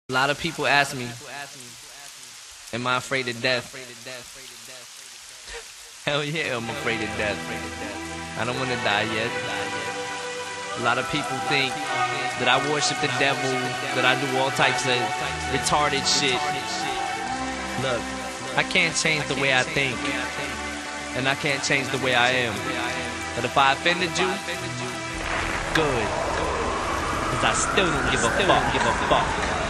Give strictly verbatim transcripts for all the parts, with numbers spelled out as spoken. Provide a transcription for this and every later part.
A lot of people ask me, am I afraid of death? Hell yeah, I'm afraid of death. I don't want to die yet. A lot of people think that I worship the devil, that I do all types of retarded shit. Look, I can't change the way I think, and I can't change the way I am. But if I offended you, good, cause I still don't give a fuck, give a fuck.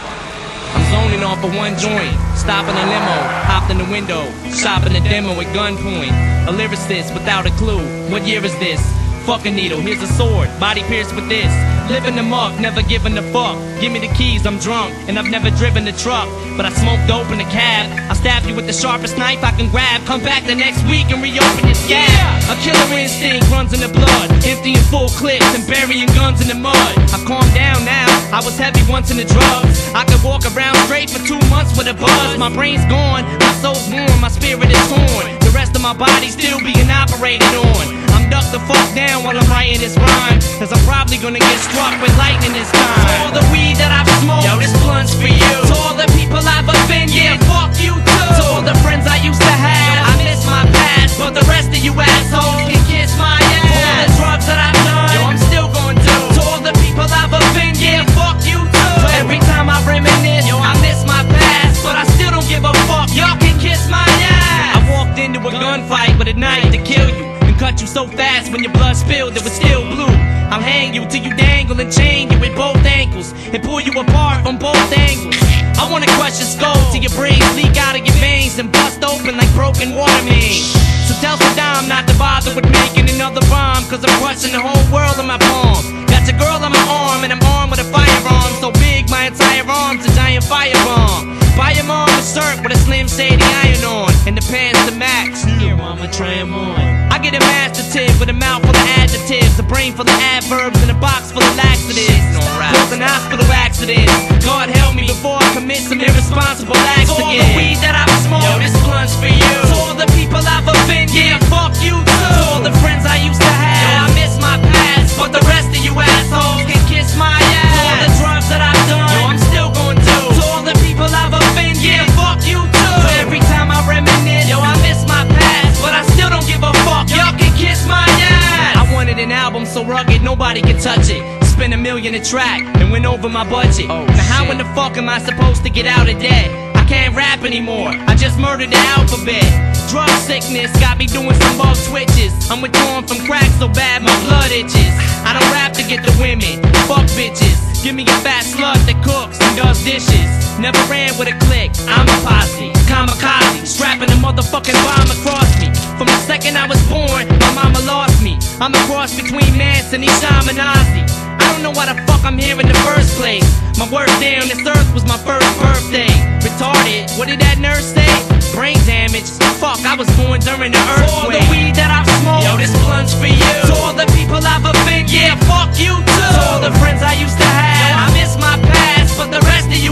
I'm zoning off of one joint, stopping a limo, hopped in the window, shopping a demo at gunpoint. A lyricist without a clue, what year is this? Fuck a needle, here's a sword, body pierced with this. Living them up, never giving a fuck. Give me the keys, I'm drunk, and I've never driven a truck. But I smoke dope in a cab. I'll stab you with the sharpest knife I can grab. Come back the next week and reopen this gap. A killer instinct runs in the blood, emptying full clips and burying guns in the mud. I've calmed down now, I was heavy once in the drugs. I could walk around straight for two months with a buzz. My brain's gone, my soul's warm, my spirit is torn. The rest of my body still being operated on. I'm ducked the fuck down while I'm writing this rhyme, cause I'm probably gonna get struck with lightning this time. To all the weed that I've smoked, yo, this blunt's for you. To all the people I've offended, yeah, fuck you too. To all the friends I used to have, I miss my past, but the rest of you assholes can kiss my ass. All the drugs that I've done, yo, I'm still gonna do. To all the people I've offended, yeah, fuck you too. So every time I reminisce, yo, I miss my past, but I still don't give a fuck, y'all can kiss my ass. I walked into a gunfight with a knife to kill you, cut you so fast when your blood spilled it was still blue. I'll hang you till you dangle and chain you with both ankles and pull you apart from both angles. I wanna crush your skull till your brains leak out of your veins and bust open like broken water mains. So tell Saddam not to bother with making another bomb, cause I'm crushing the whole world in my palm. Got your girl on my arm and I'm armed with a firearm so big my entire arm's a giant firebomb. Buy your mom a shirt with a Slim Shady iron on and the pants to max. Here, mama, try 'em on. I get a master tip with a mouth full of adjectives, a brain full of adverbs, and a box full of laxatives. Causing hospital accidents. God help me before I commit some irresponsible acts again. To all the weed that I've smoked, yo, this blunt's for you. To all the people I've offended, yeah, fuck you too. To all the friends I used to have, yo, I miss my past, but the rest of you assholes can kiss my ass. To all the drugs that I've done, yo, I'm still gonna do. To all the people I've offended, yeah, fuck you too. So every time I reminisce, yo, I miss my past, but I still don't give a fuck, y'all can kiss my ass. I wanted an album so rugged nobody can touch it. Spent a million a track and went over my budget. Oh, now how in the fuck am I supposed to get out of debt? I can't rap anymore, I just murdered the alphabet. Drug sickness got me doing some bug switches. I'm withdrawn from crack so bad my blood itches. I don't rap to get the women, fuck bitches. Give me a fat slut that cooks and does dishes. Never ran with a clique, I'm a posse. Kamikaze, strapping a motherfucking bomb across me. From the second I was born, my mama lost me. I'm a cross between Manson and Shaman Ozzy. I don't know why the fuck I'm here in the first place. My work day on this earth was my first birthday. Retarded, what did that nurse say? Brain damage, fuck, I was born during the earthquake. To all the weed that I've smoked, yo, this blunt's for you. To all the people I've offended, yeah, fuck you too. To all the friends I used to have, yo, I miss my past, but the rest of you